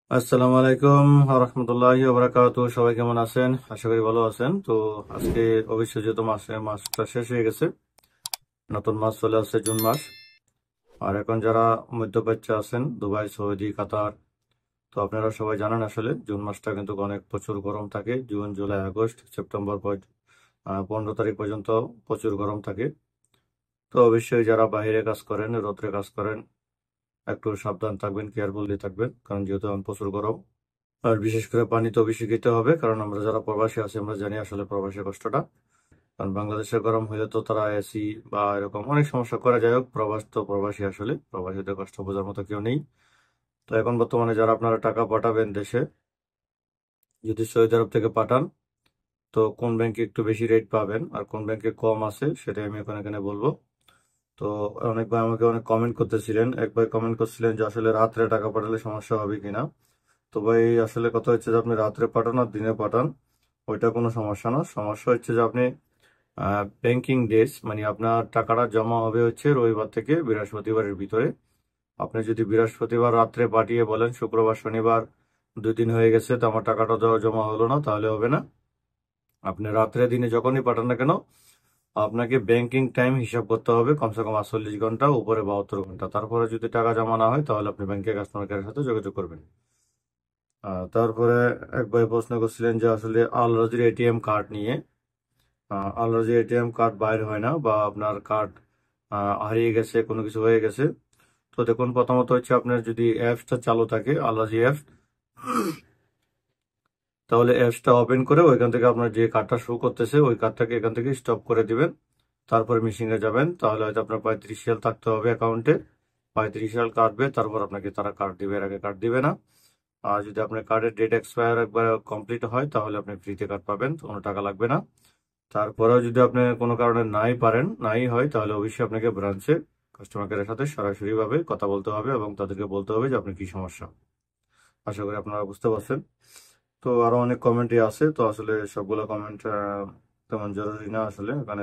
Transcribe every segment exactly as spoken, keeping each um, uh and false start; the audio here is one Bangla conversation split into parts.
আসসালামু আলাইকুম রহমতুল্লাহি ওবরাকাতু। সবাই কেমন আছেন? আশা করি ভালো আছেন। তো আজকে অবশ্যই যেহেতু মাসে মাসটা শেষ হয়ে গেছে, নতুন মাস চলে আসছে জুন মাস। আর এখন যারা মধ্যপ্রাচ্যে আছেন, দুবাই, সৌদি, কাতার, তো আপনারা সবাই জানেন আসলে জুন মাসটা কিন্তু অনেক প্রচুর গরম থাকে। জুন, জুলাই, আগস্ট, সেপ্টেম্বর পর্য- আহ, পনেরো তারিখ পর্যন্ত প্রচুর গরম থাকে। তো অবশ্যই যারা বাইরে কাজ করেন, রোদ্রে কাজ করেন, একটু সাবধান থাকবেন, কেয়ারফুলি থাকবেন, কারণ যেহেতু এখন প্রচুর গরম। আর বিশেষ করে পানি তো বেশি খেতে হবে, কারণ আমরা যারা প্রবাসী আছি আমরা জানি আসলে প্রবাসী কষ্টটা। কারণ বাংলাদেশে গরম হলে তো তারা এসি বা এরকম অনেক সমস্যা করে। যাই হোক, প্রবাস তো প্রবাসী, আসলে প্রবাসীদের কষ্ট বোঝার মতো কেউ নেই। তো এখন বর্তমানে যারা আপনারা টাকা পাঠাবেন দেশে, যদি সৌদি আরব থেকে পাঠান, তো কোন ব্যাংকে একটু বেশি রেট পাবেন আর কোন ব্যাংকে কম আছে সেটাই আমি এখন এখানে বলবো। তো অনেক ভাই আমাকে অনেক কমেন্ট করতেছিলেন। এক ভাই কমেন্ট করছিলেন যে আসলে রাত্রে টাকা পাঠালে সমস্যা হবে কিনা। তো ভাই আসলে কথা হচ্ছে যে আপনি রাত্রে পাঠান আর দিনে পাঠান, ওইটা কোনো সমস্যা না। সমস্যা হচ্ছে যে আপনি ব্যাংকিং ডেজ, মানে আপনার টাকাটা জমা হবে হচ্ছে রবিবার থেকে বৃহস্পতিবারের ভিতরে। আপনি যদি বৃহস্পতিবার রাত্রে পাঠিয়ে বলেন শুক্রবার শনিবার দুই দিন হয়ে গেছে তো আমার টাকাটা জ- জমা হলো না, তাহলে হবে না। আপনি রাত্রে দিনে যখনই পাঠান না কেন, আপনাকে ব্যাংকিং টাইম হিসাব করতে হবে, কমসে কম আটচল্লিশ ঘন্টা, উপরে বাহাত্তর ঘন্টা। তারপরে যদি টাকা জমা না হয় তাহলে আপনি ব্যাংকের কাস্টমার কেয়ারের সাথে যোগাযোগ করবেন। আহ, তারপরে এক ভাই প্রশ্ন করছিলেন যে আসলে আল রাজির এটিএম কার্ড নিয়ে। আহ, আল রাজির এটিএম কার্ড বাইর হয় না, বা আপনার কার্ড হারিয়ে গেছে, কোনো কিছু হয়ে গেছে। তো দেখুন, প্রথমত হচ্ছে আপনার যদি অ্যাপসটা চালু থাকে, আল রাজি অ্যাপস, তাহলে অ্যাপসটা ওপেন করে ওইখান থেকে আপনার যে কার্ডটা শো করতেছে ওই কার্ডটাকে এখান থেকে স্টপ করে দিবেন। তারপরে মেশিনে যাবেন, তাহলে হয়তো আপনার পঁয়ত্রিশ সাল থাকতে হবে অ্যাকাউন্টে। পঁয়ত্রিশ সাল কাটবে, তারপর আপনাকে তারা কার্ড দিবে, এর আগে কার্ড দিবে না। আর যদি আপনার কার্ডের ডেট এক্সপায়ার একবার কমপ্লিট হয় তাহলে আপনি ফ্রিতে কার্ড পাবেন, কোনো টাকা লাগবে না। তারপরেও যদি আপনি কোনো কারণে নাই পারেন, নাই হয়, তাহলে অবশ্যই আপনাকে ব্রাঞ্চে কাস্টমার কেয়ারের সাথে সরাসরি ভাবে কথা বলতে হবে এবং তাদেরকে বলতে হবে যে আপনার কি সমস্যা। আশা করি আপনারা বুঝতে পারছেন। তো আরো অনেক কমেন্টই আছে, তো আসলে সবগুলো কমেন্ট তেমন জরুরি না আসলে এখানে।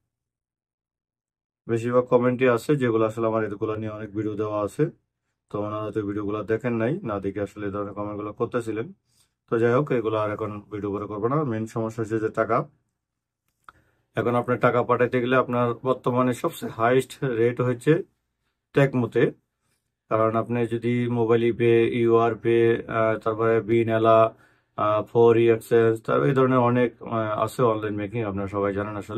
বেশিরভাগ কমেন্টই আছে যেগুলো আসলে আমার এগুলো নিয়ে অনেক ভিডিও দেওয়া আছে। তো ওনারা তো ভিডিওগুলো দেখেন নাই, না দেখে আসলে এই ধরনের কমেন্টগুলো করতেছিলেন। তো যাই হোক, এগুলো আর এখন ভিডিও করে করবো না। মেন সমস্যা হচ্ছে যে টাকা। এখন আপনার টাকা পাঠাইতে গেলে আপনার বর্তমানে সবচেয়ে হাইস্ট রেট হচ্ছে টেকমোতে। কারণ আপনি যদি মোবাইল পে, ইউআর পে, তারপরে বিনালা, ফোর ই এক্সচেঞ্জ, তারপর এই ধরনের অনেক আহ, আছে অনলাইন ব্যাংকিং, আপনারা সবাই জানেন আসলে।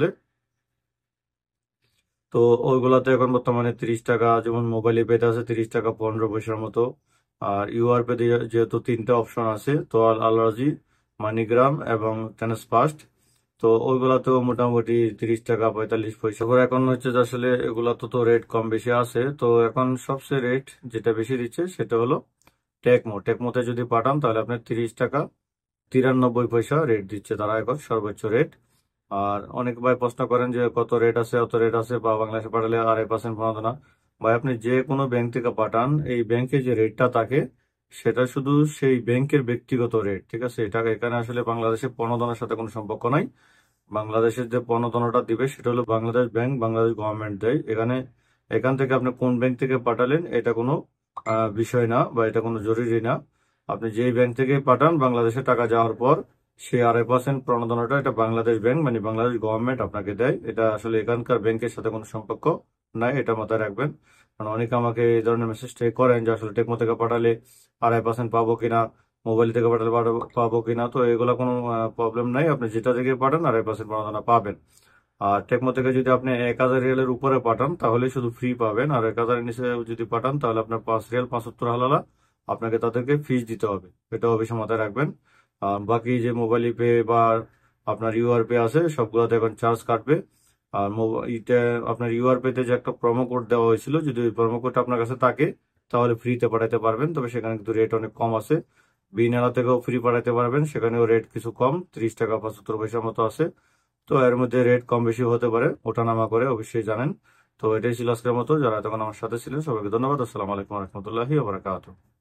তো ওইগুলাতে এখন বর্তমানে তিরিশ টাকা, যেমন মোবাইল পেতে আছে তিরিশ টাকা পনেরো পয়সার মতো। আর ইউআর পেতে যেহেতু তিনটা অপশন আছে, তো আল আলরাজি, মানিগ্রাম এবং ট্রান্সফাস্ট, তো ওইগুলাতেও মোটামুটি তিরিশ টাকা পঁয়তাল্লিশ পয়সা করে। এখন হচ্ছে যে আসলে এগুলাতে তো রেট কম বেশি আছে। তো এখন সবচেয়ে রেট যেটা বেশি দিচ্ছে সেটা হলো টেকমো। টেকমোতে যদি পাঠান তাহলে আপনার তিরিশ টাকা তিরানব্বই পয়সা রেট দিচ্ছে তারা এখন, সর্বোচ্চ রেট। আর অনেক ভাই প্রশ্ন করেন যে কত রেট আছে, অত রেট আছে, বা বাংলাদেশে পাঠালে আড়াই পার্সেন্ট প্রণোদনা। ভাই আপনি যে কোনো ব্যাংক থেকে পাঠান, এই ব্যাংকে যে রেটটা থাকে সেটা শুধু সেই ব্যাংকের ব্যক্তিগত রেট, ঠিক আছে? এটা এখানে আসলে বাংলাদেশের প্রণোদনার সাথে কোনো সম্পর্ক নাই। বাংলাদেশের যে প্রণোদনাটা দিবে সেটা হলো বাংলাদেশ ব্যাংক, বাংলাদেশ গভর্নমেন্ট দেয়। এখানে এখান থেকে আপনি কোন ব্যাংক থেকে পাঠালেন এটা কোনো আহ, বিষয় না, বা এটা কোনো জরুরি না। আপনি যেই ব্যাংক থেকে পাঠান, বাংলাদেশে টাকা যাওয়ার পর সেই আড়াই পার্সেন্ট প্রণোদনাটা এটা বাংলাদেশ ব্যাংক মানে বাংলাদেশ গভর্নমেন্ট আপনাকে দেয়। এটা আসলে এখানকার ব্যাংকের সাথে কোনো সম্পর্ক নাই, এটা মাথায় রাখবেন। কারণ অনেকে আমাকে এই ধরনের মেসেজটা করেন যে আসলে টেকমো থেকে পাঠালে আড়াই পার্সেন্ট পাবো কিনা, মোবাইল থেকে পাঠালে পাঠাবো- পাবো কিনা। তো এগুলো কোনো প্রবলেম নাই, আপনি যেটা থেকে পাঠান আড়াই পার্সেন্ট প্রণোদনা পাবেন। আর টেকমো থেকে যদি আপনি এক হাজার রিয়ালের উপরে পাঠান তাহলে শুধু ফ্রি পাবেন, আর এক হাজারের নিচে যদি পাঠান তাহলে আপনার পাঁচ রিয়াল পঁচাত্তর হালালা আপনাকে তাদেরকে ফিস দিতে হবে। এটা অবশ্যই মাথায় রাখবেন। আর বাকি যে মোবাইল পে বা আপনার ইউআর পে আছে সবগুলোতে এখন চার্জ কাটবে। আর মোবা- ইতে আপনার ইউআর পেতে যে একটা প্রোমো কোড দেওয়া হয়েছিল, যদি ওই প্রোমো কোডটা আপনার কাছে থাকে তাহলে ফ্রিতে পাঠাতে পারবেন, তবে সেখানে কিন্তু রেট অনেক কম আছে। বিনালা থেকেও ফ্রি পাঠাতে পারবেন, সেখানেও রেট কিছু কম, ত্রিশ টাকা পঁচাত্তর পয়সার মতো আছে। তো এর মধ্যে রেট কম বেশি হতে পারে, ওঠানামা করে, অবশ্যই জানেন। তো এটাই ছিল আজকের মতো। যারা এতক্ষণ আমার সাথে ছিলেন সবাইকে ধন্যবাদ। আসসালামু আলাইকুম রহমতুল্লাহি ওয়া বারাকাতুহু।